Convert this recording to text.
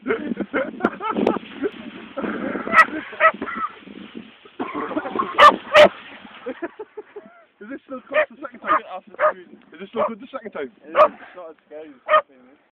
Is this still close the second time? Is this still good the second time? It's not as scary as the thing is.